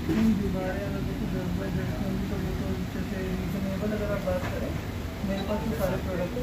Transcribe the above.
नहीं बीमार है, अगर देखो जरूरत है तो वो तो जैसे रीजनेबल अगर आप बात करें, मेरे पास तो सारे प्रोडक्ट